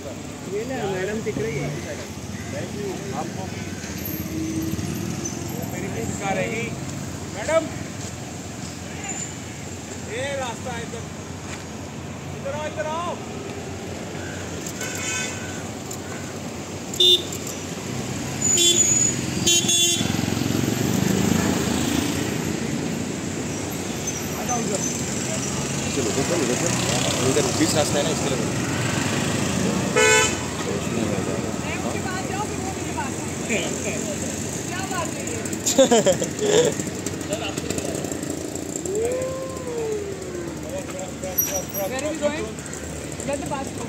ये ना मैडम दिख रही है आपको मेरी भी शिकार रहेगी मैडम। ये रास्ता है इधर, इधर आओ, इधर आओ। चलो इधर बीच रास्ता है ना, इसके लिए Where are we going? Let the bus go.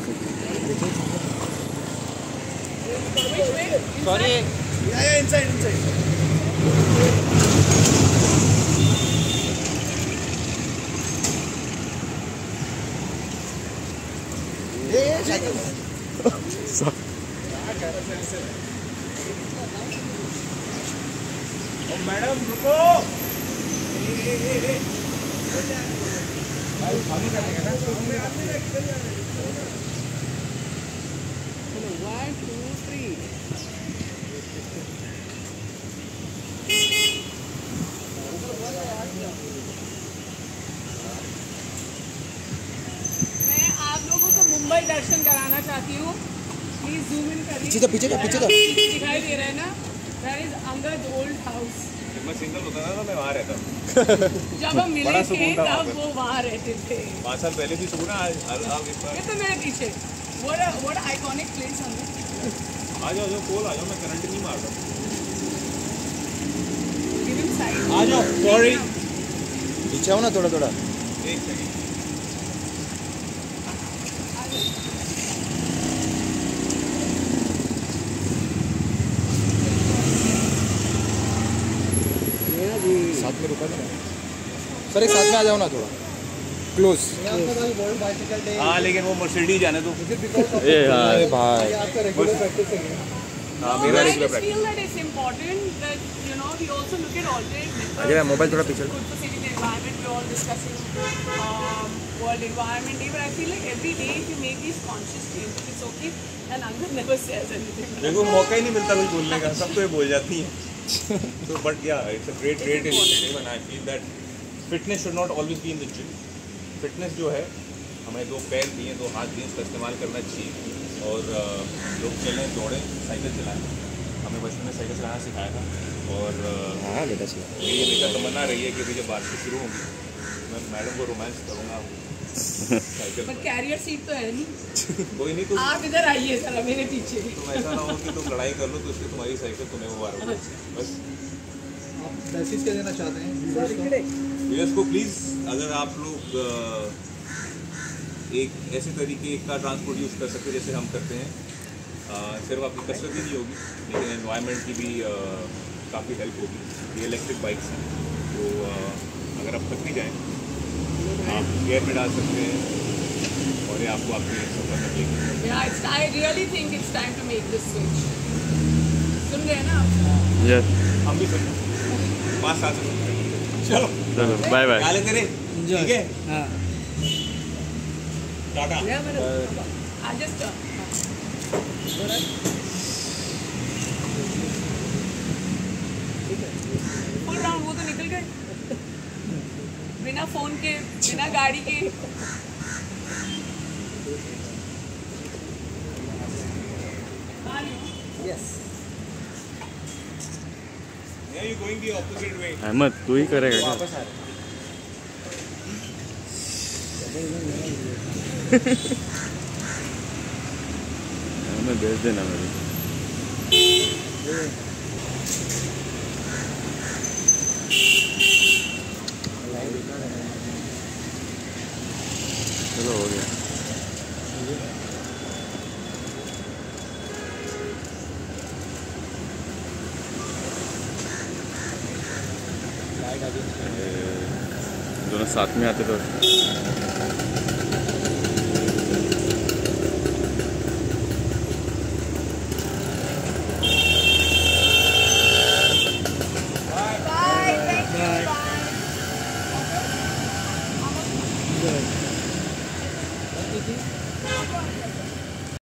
Which way? Sorry Yeah, inside, inside. Madam रुको। Hello, 1, 2, 3. मैं आप लोगों को मुंबई दर्शन कराना चाहती हूँ। प्लीज जूम इन करिए। पीछे जा। दिखाई दे रहा है ना? That is Angad old house. मैं सिंगल होता था मैं वहाँ रहता। जब हम मिले थे तब वो वहाँ रहते थे। 5 साल पहले भी सुना। ये तो मेरे पीछे। What iconic place है। आ जाओ कोल आ जाओ, मैं करंट नहीं मारता। Give him side. आ जाओ, सॉरी। पीछे आओ ना थोड़ा। एक सेकंड। साथ में रुका था सर, एक साथ में आ जाओ ना थोड़ा क्लोज। हाँ लेकिन वो मर्सिडीज जाने दो। अरे भाई हाँ मेरा I regular just feel that it's important that we also look at alternate methods. अगर मोबाइल थोड़ा पीछे। Good for saving the environment. We're all discussing World Environment Day, but I feel like every day if you make these conscious changes, it's okay. And Angad never says anything. देखो मौका ही नहीं मिलता कुछ बोलने का, सब तो ये बोल जाती हैं। So but yeah, it's a great initiative and I feel that fitness should not always be in the gym. Fitness जो है हमें 2 पैर दिए 2 हाथ दिए, उसका इस्तेमाल करना चाहिए। और लोग चलें दौड़ें साइकिल चलाएं। हमें बचपन में साइकिल चलाना सिखाया था। और हाँ बेटा चाहिए। मेरी हमेशा तमन्ना रही है कि अभी जब बारिश शुरू होगी मैं मैडम को रोमांस करूँगा साइकिल पर कैरियर सीट तो है नहीं। कोई नहीं, तुम आप इधर आइए जरा मेरे पीछे। तुम ऐसा ना हो कि तुम लड़ाई कर लो तो उससे तुम्हारी साइकिल तुम्हें वो मारो। बस मैसेज क्या देना चाहते हैं व्यूअर्स को? प्लीज़ अगर आप लोग एक ऐसे तरीके का ट्रांसपोर्ट यूज़ कर सकते जैसे हम करते हैं, सिर्फ आपकी कसरत ही नहीं होगी लेकिन एनवायरनमेंट की भी काफ़ी हेल्प होगी। ये इलेक्ट्रिक बाइक्स हैं तो अगर आप थक नहीं जाएँ आप गियर में डाल सकते हैं और ये आपको आपके सफर में लेके। Yeah, I really think it's time to make this switch. सुन रहे हैं ना आप? यस हम भी सुन 5 साल से सुन रहे हैं। चलो बाय बाय। क्या लेते रहे, ठीक है? हाँ Tata. I just full round वो तो निकल गए बिना फोन के बिना गाड़ी के। Yeah, you're going the opposite way. Ahmad तू ही करेगा क्या? वापस आ रहे अहमद भेज देना मेरे। चलो हो गया। दोनों साथ में आते तो बाय।